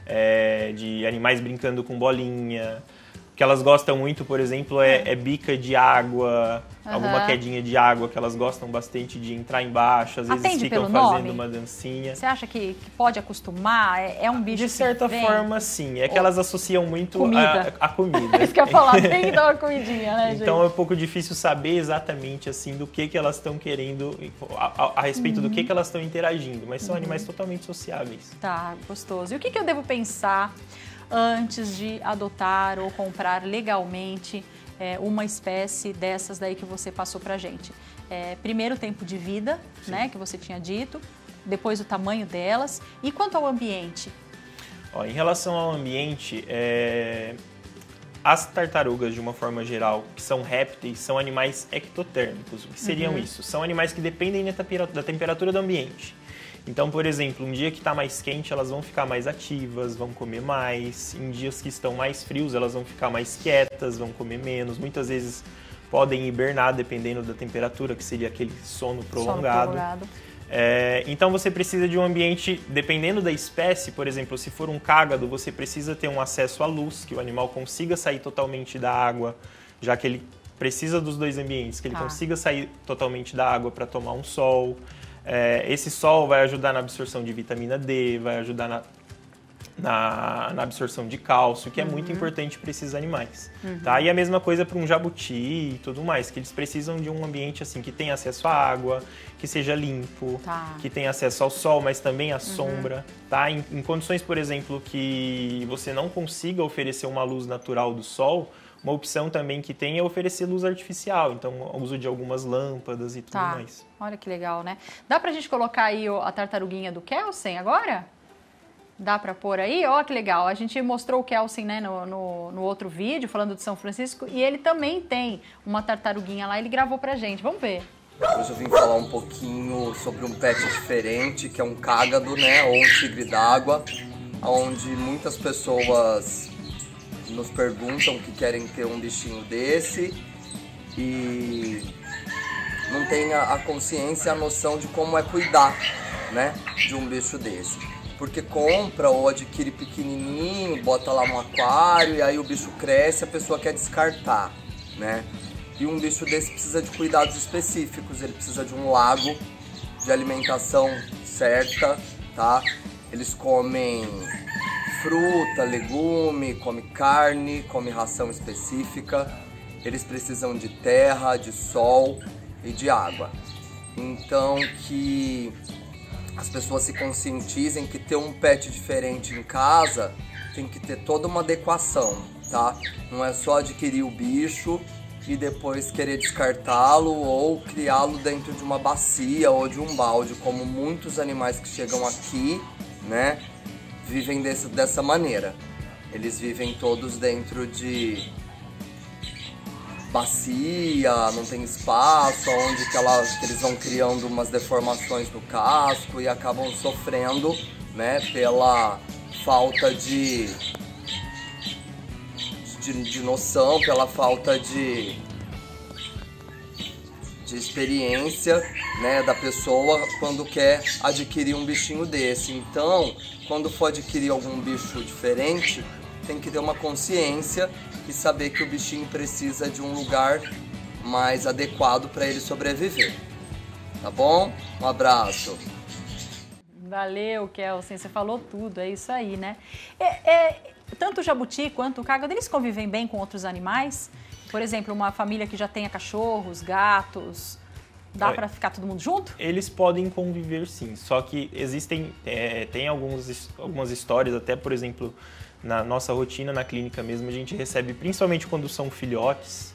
de animais brincando com bolinha. O que elas gostam muito, por exemplo, é bica de água, alguma quedinha de água que elas gostam bastante de entrar embaixo. Às vezes ficam fazendo uma dancinha. Você acha que pode acostumar? É um bicho de certa forma, sim. É que elas associam muito a comida. Isso que eu ia falar, tem que dar uma comidinha, né, gente? Então é um pouco difícil saber exatamente assim do que elas estão querendo, a respeito do que elas estão interagindo. Mas são animais totalmente sociáveis. Tá, gostoso. E o que eu devo pensar antes de adotar ou comprar legalmente uma espécie dessas daí que você passou pra gente? Primeiro, o tempo de vida, né, que você tinha dito, depois o tamanho delas. E quanto ao ambiente? Em relação ao ambiente, as tartarugas, de uma forma geral, que são répteis, são animais ectotérmicos. O que seriam isso? São animais que dependem da temperatura do ambiente. Então, por exemplo, um dia que está mais quente, elas vão ficar mais ativas, vão comer mais. Em dias que estão mais frios, elas vão ficar mais quietas, vão comer menos. Muitas vezes podem hibernar, dependendo da temperatura, que seria aquele sono prolongado. Então, você precisa de um ambiente, dependendo da espécie, por exemplo, se for um cágado, você precisa ter um acesso à luz, que o animal consiga sair totalmente da água, já que ele precisa dos dois ambientes, que ele consiga sair totalmente da água para tomar um sol. Esse sol vai ajudar na absorção de vitamina D, vai ajudar na absorção de cálcio, que é muito importante para esses animais. Tá? E a mesma coisa para um jabuti e tudo mais, que eles precisam de um ambiente assim que tenha acesso à água, que seja limpo, que tenha acesso ao sol, mas também à sombra. Tá? Em condições, por exemplo, que você não consiga oferecer uma luz natural do sol, uma opção também que tem é oferecer luz artificial, então o uso de algumas lâmpadas e tudo mais. Olha que legal, né? Dá pra gente colocar aí a tartaruguinha do Kelsen agora? Dá para pôr aí? Ó, que legal. A gente mostrou o Kelsen, né, no outro vídeo, falando de São Francisco, e ele também tem uma tartaruguinha lá, ele gravou pra gente. Vamos ver. Hoje eu vim falar um pouquinho sobre um pet diferente, que é um cágado, né, ou um tigre d'água, onde muitas pessoas nos perguntam que querem ter um bichinho desse e não tem a consciência, a noção de como é cuidar, né, de um bicho desse. Porque compra ou adquire pequenininho, bota lá no aquário e aí o bicho cresce, a pessoa quer descartar, né? E um bicho desse precisa de cuidados específicos, ele precisa de um lago de alimentação certa, tá? Eles comem fruta, legume, comem carne, comem ração específica. Eles precisam de terra, de sol e de água. Então que as pessoas se conscientizem que ter um pet diferente em casa tem que ter toda uma adequação, tá? Não é só adquirir o bicho e depois querer descartá-lo ou criá-lo dentro de uma bacia ou de um balde, como muitos animais que chegam aqui, né, vivem dessa maneira. Eles vivem todos dentro de bacia, não tem espaço, onde que eles vão criando umas deformações no casco e acabam sofrendo, né, pela falta de noção, pela falta de experiência, né, da pessoa quando quer adquirir um bichinho desse. Então, quando for adquirir algum bicho diferente, tem que ter uma consciência e saber que o bichinho precisa de um lugar mais adequado para ele sobreviver. Tá bom? Um abraço. Valeu, Kelsen, você falou tudo, é isso aí, né? Tanto o jabuti quanto o cágado, eles convivem bem com outros animais? Por exemplo, uma família que já tenha cachorros, gatos, dá para ficar todo mundo junto? Eles podem conviver sim, só que tem algumas histórias, até por exemplo, na nossa rotina, na clínica mesmo, a gente recebe, principalmente quando são filhotes,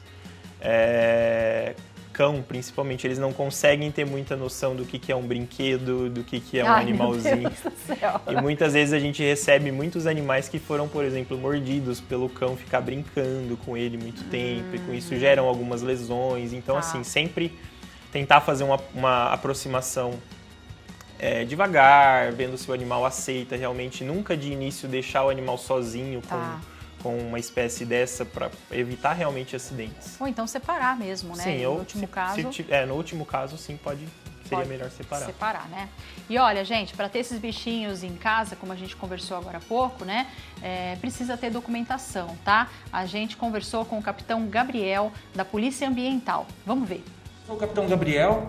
cão principalmente, eles não conseguem ter muita noção do que é um brinquedo, do que é um animalzinho. Meu Deus do céu. E muitas vezes a gente recebe muitos animais que foram, por exemplo, mordidos pelo cão ficar brincando com ele muito tempo, e com isso geram algumas lesões. Então, assim, sempre tentar fazer uma aproximação devagar, vendo se o animal aceita realmente, nunca de início deixar o animal sozinho com uma espécie dessa para evitar realmente acidentes. Ou então separar mesmo, né? Sim, no último caso. No último caso, sim, seria melhor separar. Separar, né? E olha, gente, para ter esses bichinhos em casa, como a gente conversou agora há pouco, né? Precisa ter documentação, tá? A gente conversou com o capitão Gabriel, da Polícia Ambiental. Vamos ver. Sou o capitão Gabriel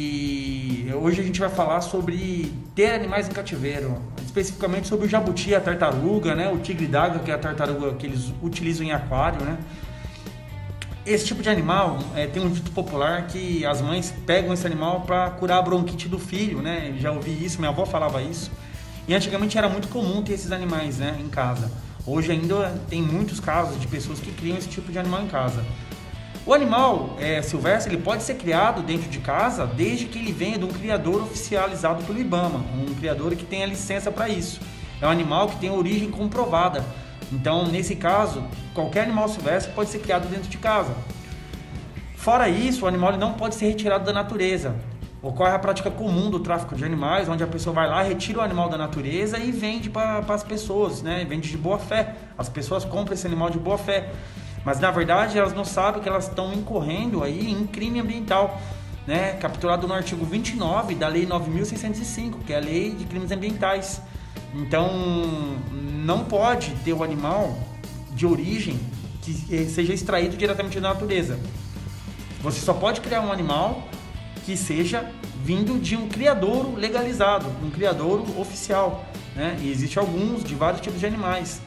e hoje a gente vai falar sobre ter animais em cativeiro, especificamente sobre o jabuti, a tartaruga, né? O tigre d'água, que é a tartaruga que eles utilizam em aquário, né? Esse tipo de animal, tem um dito popular que as mães pegam esse animal para curar a bronquite do filho, né? Já ouvi isso, minha avó falava isso. E antigamente era muito comum ter esses animais, né, em casa. Hoje ainda tem muitos casos de pessoas que criam esse tipo de animal em casa. O animal silvestre, ele pode ser criado dentro de casa desde que ele venha de um criador oficializado pelo IBAMA, um criador que tenha licença para isso. É um animal que tem origem comprovada. Então, nesse caso, qualquer animal silvestre pode ser criado dentro de casa. Fora isso, o animal ele não pode ser retirado da natureza. Ocorre a prática comum do tráfico de animais, onde a pessoa vai lá, retira o animal da natureza e vende para as pessoas, né? Vende de boa fé. As pessoas compram esse animal de boa fé. Mas, na verdade, elas não sabem que elas estão incorrendo aí em crime ambiental, né? Capturado no artigo 29 da Lei 9.605, que é a Lei de Crimes Ambientais. Então, não pode ter o animal de origem que seja extraído diretamente da natureza. Você só pode criar um animal que seja vindo de um criadouro legalizado, um criadouro oficial, né? E existem alguns de vários tipos de animais.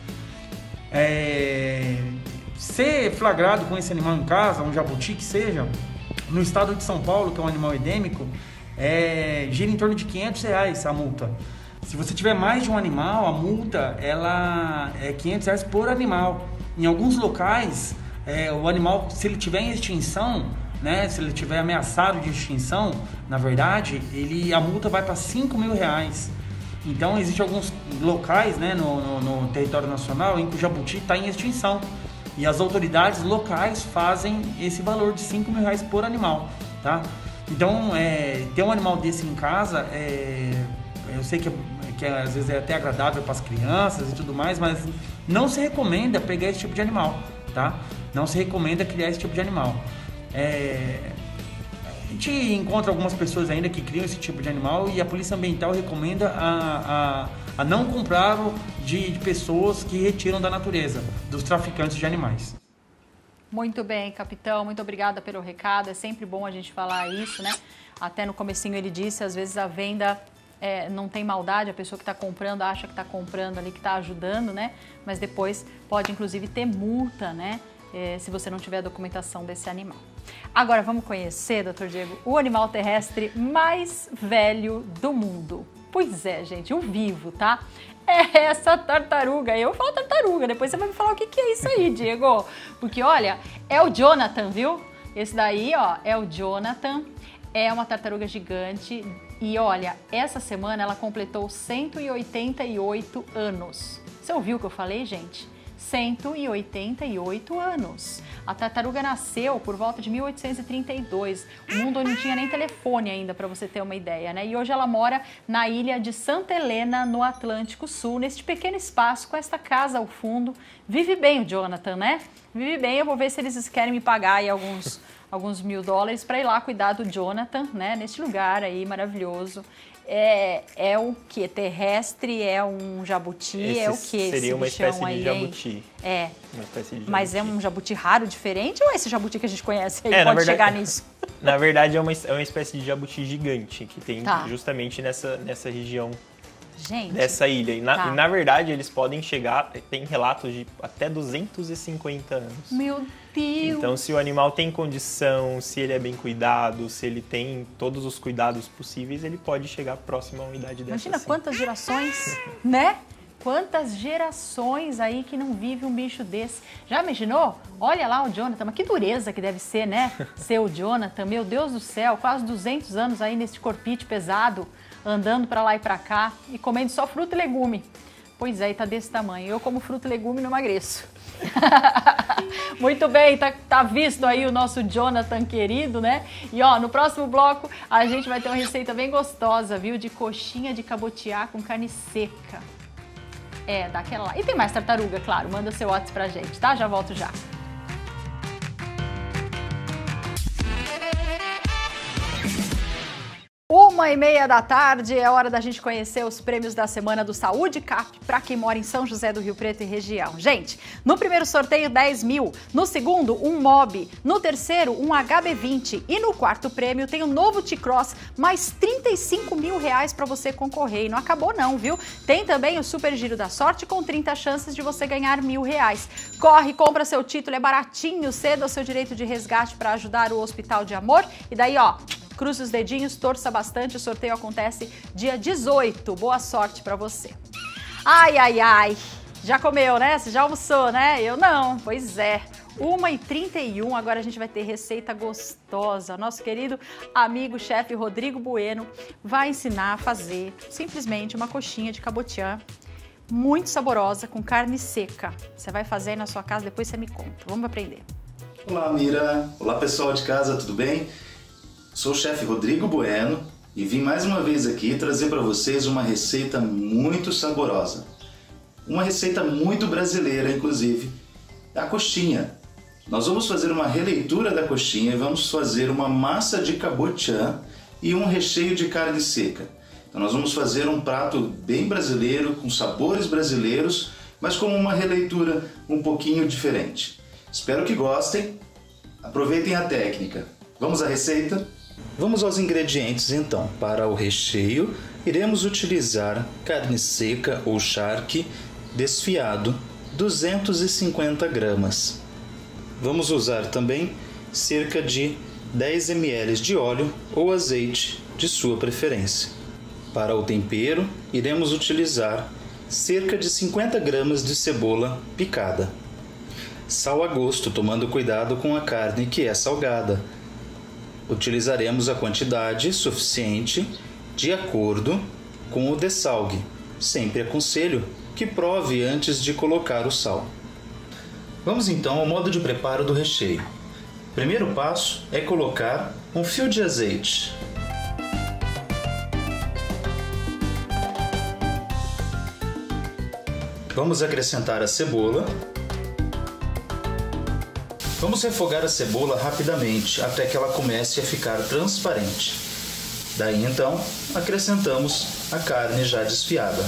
Ser flagrado com esse animal em casa, um jabuti que seja, no estado de São Paulo, que é um animal endêmico, gira em torno de R$500 a multa. Se você tiver mais de um animal, a multa ela é R$500 por animal. Em alguns locais, o animal, se ele tiver em extinção, né, se ele tiver ameaçado de extinção, na verdade, a multa vai para R$5.000. Então, existem alguns locais, né, no território nacional em que o jabuti está em extinção. E as autoridades locais fazem esse valor de R$5.000 por animal, tá? Então, ter um animal desse em casa, eu sei que às vezes é até agradável para as crianças e tudo mais, mas não se recomenda pegar esse tipo de animal, tá? Não se recomenda criar esse tipo de animal. A gente encontra algumas pessoas ainda que criam esse tipo de animal e a Polícia Ambiental recomenda a não comprar de pessoas que retiram da natureza, dos traficantes de animais. Muito bem, capitão, muito obrigada pelo recado, é sempre bom a gente falar isso, né? Até no comecinho ele disse, às vezes a venda não tem maldade, a pessoa que está comprando acha que está comprando ali, que está ajudando, né? Mas depois pode inclusive ter multa, né? Se você não tiver a documentação desse animal. Agora vamos conhecer, doutor Diego, o animal terrestre mais velho do mundo. Pois é, gente, o vivo, tá? É essa tartaruga. Eu falo tartaruga, depois você vai me falar o que é isso aí, Diego. Porque, olha, é o Jonathan, viu? Esse daí, ó, é o Jonathan. É uma tartaruga gigante. E, olha, essa semana ela completou 188 anos. Você ouviu o que eu falei, gente? 188 anos. A tartaruga nasceu por volta de 1832. O mundo não tinha nem telefone ainda, para você ter uma ideia, né? E hoje ela mora na ilha de Santa Helena, no Atlântico Sul, neste pequeno espaço, com esta casa ao fundo. Vive bem o Jonathan, né? Vive bem. Eu vou ver se eles querem me pagar aí alguns $1.000 para ir lá cuidar do Jonathan, né? Neste lugar aí maravilhoso. É o que? Terrestre? É um jabuti? É o que? Seria uma espécie de jabuti. Uma espécie de mas jabuti. É um jabuti raro, diferente, ou é esse jabuti que a gente conhece aí? Pode chegar nisso? Na verdade, é uma espécie de jabuti gigante que tem justamente nessa região. Gente, dessa ilha. E na verdade, eles podem chegar, tem relatos de até 250 anos. Meu Deus! Então, se o animal tem condição, se ele é bem cuidado, se ele tem todos os cuidados possíveis, ele pode chegar próximo a uma idade dessa. Imagina quantas gerações, né? Quantas gerações aí que não vive um bicho desse. Já imaginou? Olha lá o Jonathan, mas que dureza que deve ser, né? Ser o Jonathan, meu Deus do céu, quase 200 anos aí nesse corpite pesado, andando para lá e para cá e comendo só fruta e legume. Pois é, e tá desse tamanho. Eu como fruta e legume e não emagreço. Muito bem, tá visto aí o nosso Jonathan querido, né? E ó, no próximo bloco a gente vai ter uma receita bem gostosa, viu? De coxinha de cabotiá com carne seca. Daquela lá. E tem mais tartaruga, claro. Manda seu WhatsApp pra gente, tá? Já volto já. 1h30 da tarde, é hora da gente conhecer os prêmios da semana do Saúde Cap para quem mora em São José do Rio Preto e região. Gente, no primeiro sorteio 10 mil, no segundo um Mob, no terceiro um HB20 e no quarto prêmio tem um novo T-Cross, mais 35 mil reais para você concorrer. E não acabou não, viu? Tem também o Super Giro da Sorte com 30 chances de você ganhar R$1.000. Corre, compra seu título, é baratinho, ceda o seu direito de resgate para ajudar o Hospital de Amor. E daí, ó, cruze os dedinhos, torça bastante, o sorteio acontece dia 18. Boa sorte pra você. Ai, ai, ai. Já comeu, né? Você já almoçou, né? Eu não. Pois é. 1h31, agora a gente vai ter receita gostosa. Nosso querido amigo chefe Rodrigo Bueno vai ensinar a fazer simplesmente uma coxinha de cabotiã muito saborosa com carne seca. Você vai fazer aí na sua casa, depois você me conta. Vamos aprender. Olá, Mira. Olá, pessoal de casa, tudo bem? Sou o chefe Rodrigo Bueno e vim mais uma vez aqui trazer para vocês uma receita muito saborosa. Uma receita muito brasileira, inclusive, a coxinha. Nós vamos fazer uma releitura da coxinha e vamos fazer uma massa de cabotiã e um recheio de carne seca. Então nós vamos fazer um prato bem brasileiro, com sabores brasileiros, mas com uma releitura um pouquinho diferente. Espero que gostem. Aproveitem a técnica. Vamos à receita? Vamos aos ingredientes então. Para o recheio, iremos utilizar carne seca ou charque desfiado, 250 gramas. Vamos usar também cerca de 10 ml de óleo ou azeite de sua preferência. Para o tempero, iremos utilizar cerca de 50 gramas de cebola picada. Sal a gosto, tomando cuidado com a carne que é salgada. Utilizaremos a quantidade suficiente de acordo com o dessalgue. Sempre aconselho que prove antes de colocar o sal. Vamos então ao modo de preparo do recheio. Primeiro passo é colocar um fio de azeite. Vamos acrescentar a cebola. Vamos refogar a cebola rapidamente até que ela comece a ficar transparente. Daí então, acrescentamos a carne já desfiada.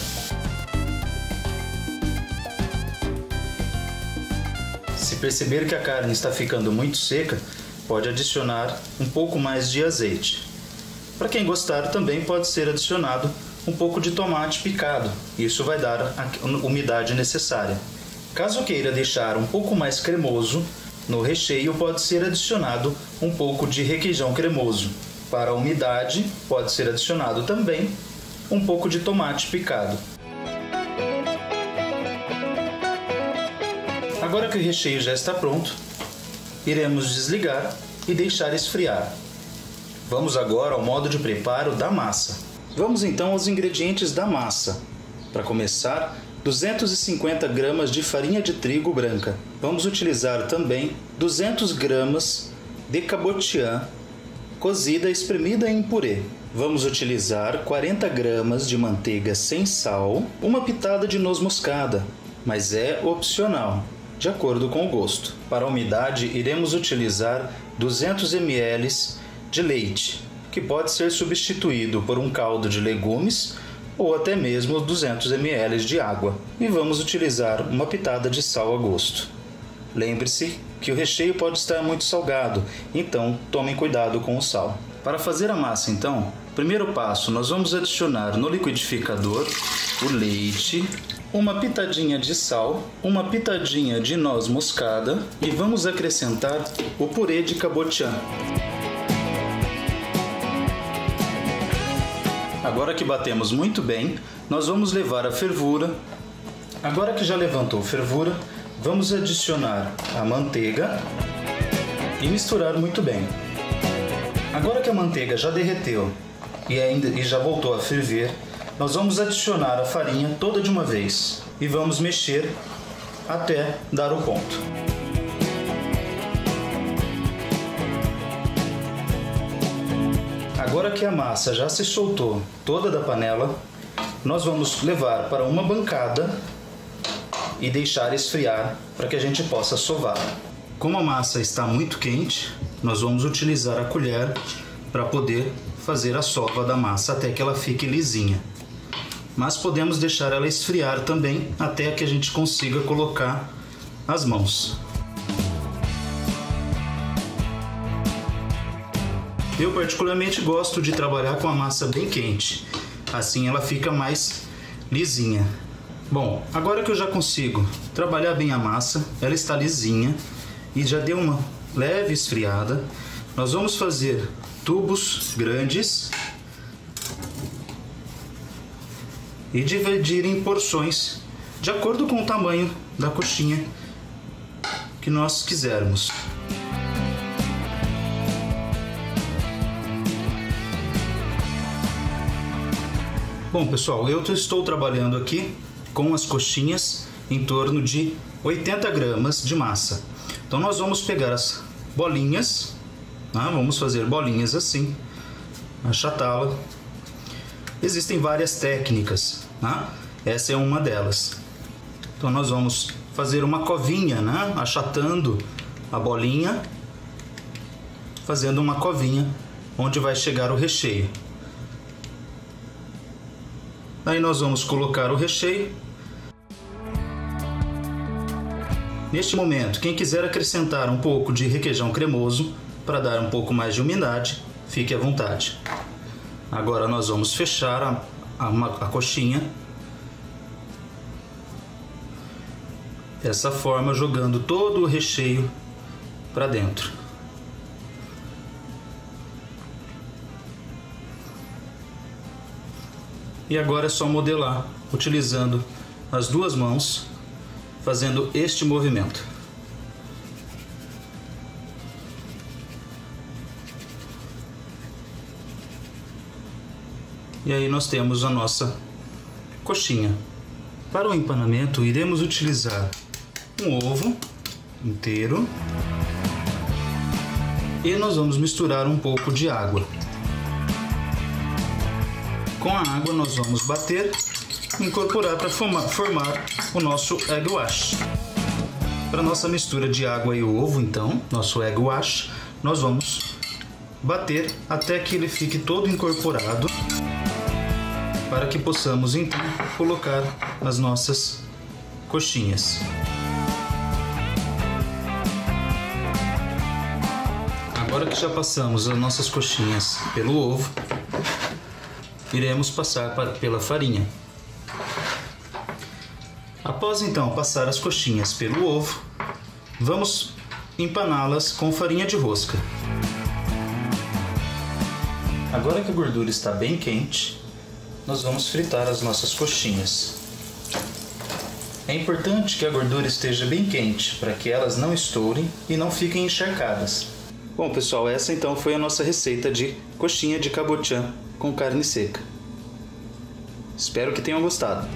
Se perceber que a carne está ficando muito seca, pode adicionar um pouco mais de azeite. Para quem gostar, também pode ser adicionado um pouco de tomate picado. Isso vai dar a umidade necessária. Caso queira deixar um pouco mais cremoso, no recheio pode ser adicionado um pouco de requeijão cremoso. Para a umidade, pode ser adicionado também um pouco de tomate picado. Agora que o recheio já está pronto, iremos desligar e deixar esfriar. Vamos agora ao modo de preparo da massa. Vamos então aos ingredientes da massa. Para começar, 250 gramas de farinha de trigo branca. Vamos utilizar também 200 gramas de cabotiã cozida e espremida em purê. Vamos utilizar 40 gramas de manteiga sem sal, uma pitada de noz moscada, mas é opcional, de acordo com o gosto. Para a umidade, iremos utilizar 200 ml de leite, que pode ser substituído por um caldo de legumes ou até mesmo 200 ml de água. E vamos utilizar uma pitada de sal a gosto. Lembre-se que o recheio pode estar muito salgado, então tomem cuidado com o sal. Para fazer a massa então, primeiro passo, nós vamos adicionar no liquidificador o leite, uma pitadinha de sal, uma pitadinha de noz moscada e vamos acrescentar o purê de cabotiã. Agora que batemos muito bem, nós vamos levar a fervura. Agora que já levantou fervura, vamos adicionar a manteiga e misturar muito bem. Agora que a manteiga já derreteu e já voltou a ferver, nós vamos adicionar a farinha toda de uma vez e vamos mexer até dar o ponto. Agora que a massa já se soltou toda da panela, nós vamos levar para uma bancada e deixar esfriar para que a gente possa sovar. Como a massa está muito quente, nós vamos utilizar a colher para poder fazer a sova da massa até que ela fique lisinha. Mas podemos deixar ela esfriar também até que a gente consiga colocar as mãos. Eu particularmente gosto de trabalhar com a massa bem quente, assim ela fica mais lisinha. Bom, agora que eu já consigo trabalhar bem a massa, ela está lisinha e já deu uma leve esfriada, nós vamos fazer tubos grandes e dividir em porções de acordo com o tamanho da coxinha que nós quisermos. Bom, pessoal, eu estou trabalhando aqui com as coxinhas em torno de 80 gramas de massa. Então nós vamos pegar as bolinhas, tá? Vamos fazer bolinhas assim, achatá-la. Existem várias técnicas, tá? Essa é uma delas. Então nós vamos fazer uma covinha, né? Achatando a bolinha, fazendo uma covinha onde vai chegar o recheio. Aí nós vamos colocar o recheio. Neste momento, quem quiser acrescentar um pouco de requeijão cremoso para dar um pouco mais de umidade, fique à vontade. Agora nós vamos fechar a coxinha dessa forma, jogando todo o recheio para dentro. E agora é só modelar, utilizando as duas mãos, fazendo este movimento. E aí nós temos a nossa coxinha. Para o empanamento, iremos utilizar um ovo inteiro e nós vamos misturar um pouco de água. Com a água nós vamos bater e incorporar para formar o nosso egg wash. Para nossa mistura de água e ovo, então, nosso egg wash, nós vamos bater até que ele fique todo incorporado, para que possamos então colocar as nossas coxinhas. Agora que já passamos as nossas coxinhas pelo ovo, iremos passar pela farinha. Após então passar as coxinhas pelo ovo, vamos empaná-las com farinha de rosca. Agora que a gordura está bem quente, nós vamos fritar as nossas coxinhas. É importante que a gordura esteja bem quente para que elas não estourem e não fiquem encharcadas. Bom, pessoal, essa então foi a nossa receita de coxinha de cabotiã com carne seca. Espero que tenham gostado.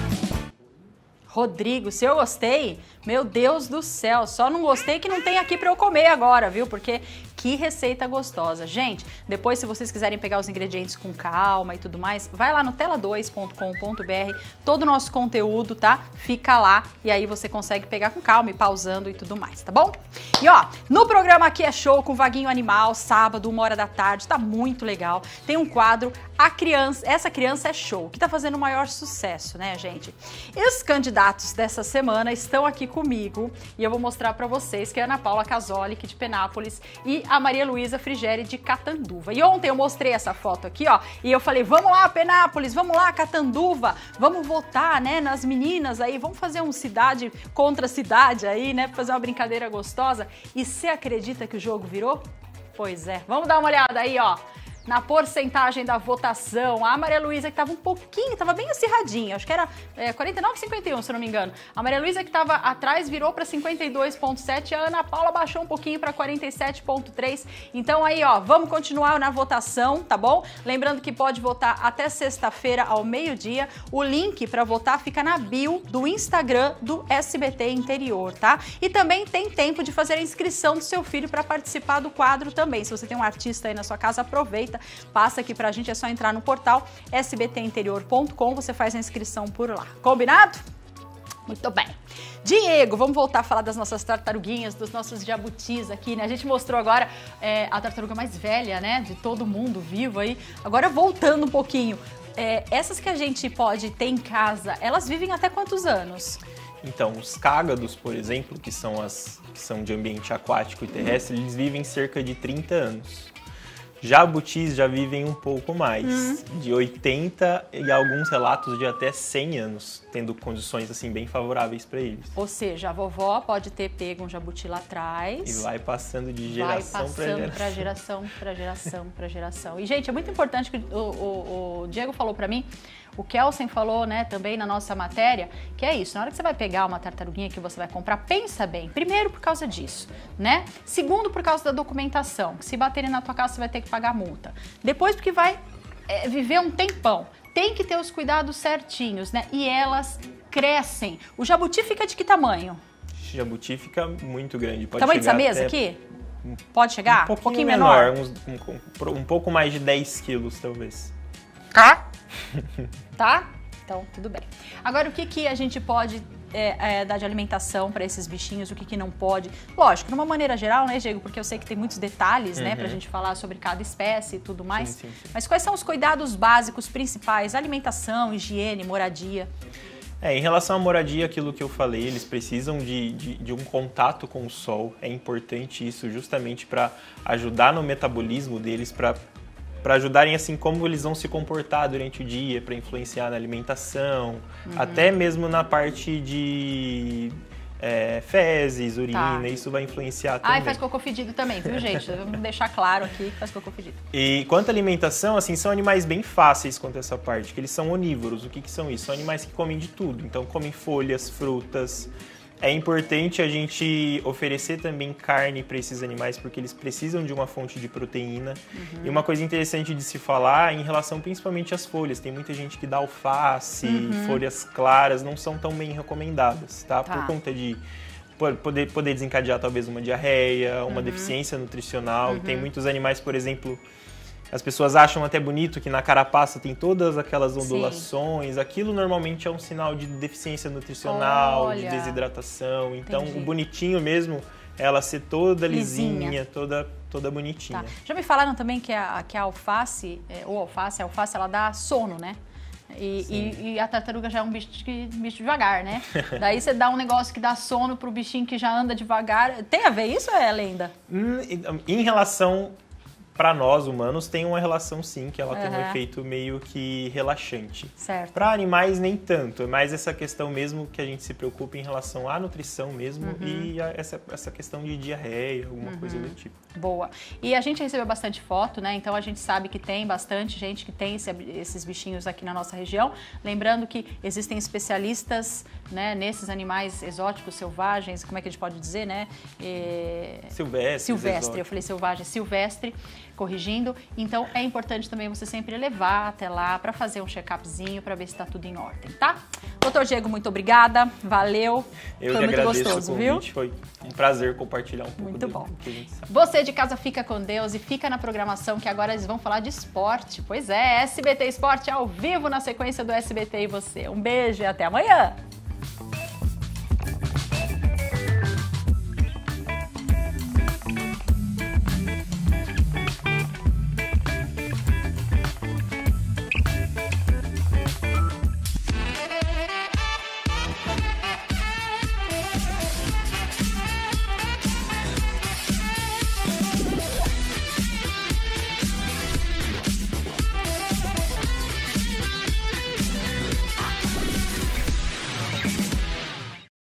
Rodrigo, se eu gostei, meu Deus do céu, só não gostei que não tem aqui para eu comer agora, viu? Porque que receita gostosa. Gente, depois se vocês quiserem pegar os ingredientes com calma e tudo mais, vai lá no tela2.com.br, todo o nosso conteúdo, tá? Fica lá e aí você consegue pegar com calma e pausando e tudo mais, tá bom? E ó, no programa Aqui é Show com Vaguinho Animal, sábado, 1h, tá muito legal. Tem um quadro, Essa Criança é Show, que tá fazendo o maior sucesso, né, gente? E os candidatos dessa semana estão aqui comigo e eu vou mostrar pra vocês que é a Ana Paula Casoli, aqui de Penápolis, e a Maria Luísa Frigeri de Catanduva. E ontem eu mostrei essa foto aqui, ó, e eu falei, vamos lá, Penápolis, vamos lá, Catanduva, vamos votar, né, nas meninas aí, vamos fazer um cidade contra cidade aí, né, fazer uma brincadeira gostosa. E você acredita que o jogo virou? Pois é, vamos dar uma olhada aí, ó, na porcentagem da votação. A Maria Luísa, que estava um pouquinho, estava bem acirradinha, acho que era 49,51, se eu não me engano. A Maria Luísa, que estava atrás, virou para 52,7%, e a Ana Paula baixou um pouquinho para 47,3%. Então aí, ó, vamos continuar na votação, tá bom? Lembrando que pode votar até sexta-feira ao meio-dia. O link para votar fica na bio do Instagram do SBT Interior, tá? E também tem tempo de fazer a inscrição do seu filho para participar do quadro também. Se você tem um artista aí na sua casa, aproveita. Passa aqui pra gente, é só entrar no portal sbtinterior.com, você faz a inscrição por lá. Combinado? Muito bem. Diego, vamos voltar a falar das nossas tartaruguinhas, dos nossos jabutis aqui, né? A gente mostrou agora a tartaruga mais velha, né? De todo mundo vivo aí. Agora, voltando um pouquinho, essas que a gente pode ter em casa, elas vivem até quantos anos? Então, os cágados, por exemplo, que são de ambiente aquático e terrestre, eles vivem cerca de 30 anos. Jabutis já vivem um pouco mais, de 80 e alguns relatos de até 100 anos, tendo condições assim bem favoráveis para eles. Ou seja, a vovó pode ter pego um jabuti lá atrás. E vai passando de geração para geração. E, gente, é muito importante que o Diego falou para mim, o Kelsen falou, né, também na nossa matéria, que é isso, na hora que você vai pegar uma tartaruguinha que você vai comprar, pensa bem. Primeiro, por causa disso, né? Segundo, por causa da documentação, que se baterem na tua casa, você vai ter que pagar multa. Depois, porque vai viver um tempão. Tem que ter os cuidados certinhos, né? E elas crescem. O jabuti fica de que tamanho? O jabuti fica muito grande. Pode tamanho dessa mesa aqui? Pode chegar? Um pouquinho menor. Um pouco mais de 10 quilos, talvez. Tá? Tá? Então, tudo bem. Agora, o que a gente pode dar de alimentação para esses bichinhos, o que não pode? Lógico, de uma maneira geral, né, Diego? Porque eu sei que tem muitos detalhes, né, pra gente falar sobre cada espécie e tudo mais. Sim. Mas quais são os cuidados básicos principais? Alimentação, higiene, moradia? Em relação à moradia, aquilo que eu falei, eles precisam de um contato com o sol. É importante isso justamente para ajudar no metabolismo deles, para ajudarem assim como eles vão se comportar durante o dia, para influenciar na alimentação, até mesmo na parte de fezes, urina, isso vai influenciar também. E faz cocô fedido também, viu, gente? Vamos deixar claro aqui que faz cocô fedido. E quanto à alimentação, assim, são animais bem fáceis quanto a essa parte, que eles são onívoros. O que são isso? São animais que comem de tudo, então comem folhas, frutas, É importante a gente oferecer também carne para esses animais, porque eles precisam de uma fonte de proteína. E uma coisa interessante de se falar em relação principalmente às folhas. Tem muita gente que dá alface, folhas claras, não são tão bem recomendadas, tá? Por conta de poder desencadear talvez uma diarreia, uma deficiência nutricional. E tem muitos animais, por exemplo... As pessoas acham até bonito que na carapaça tem todas aquelas ondulações. Sim. Aquilo normalmente é um sinal de deficiência nutricional, de desidratação. Então, o bonitinho mesmo é ela ser toda lisinha, toda bonitinha. Tá. Já me falaram também que a alface, a alface ela dá sono, né? E a tartaruga já é um bicho devagar, né? Daí você dá um negócio que dá sono pro bichinho que já anda devagar. Tem a ver isso ou é lenda? Em relação... Para nós, humanos, tem uma relação sim, que ela tem um efeito meio que relaxante. Certo. Para animais, nem tanto. É mais essa questão mesmo que a gente se preocupa em relação à nutrição mesmo e essa questão de diarreia, alguma coisa do tipo. Boa. E a gente recebeu bastante foto, né? Então a gente sabe que tem bastante gente que tem esses bichinhos aqui na nossa região. Lembrando que existem especialistas, né, nesses animais exóticos, selvagens, como é que a gente pode dizer, né? Silvestre, eu falei selvagem, silvestre. Corrigindo, então é importante também você sempre levar até lá para fazer um check-upzinho para ver se está tudo em ordem, tá? Doutor Diego, muito obrigada, valeu, foi muito gostoso, viu? Foi um prazer compartilhar um pouco. Muito bom. Você de casa fica com Deus e fica na programação que agora eles vão falar de esporte. Pois é, SBT Esporte ao vivo na sequência do SBT e você. Um beijo e até amanhã!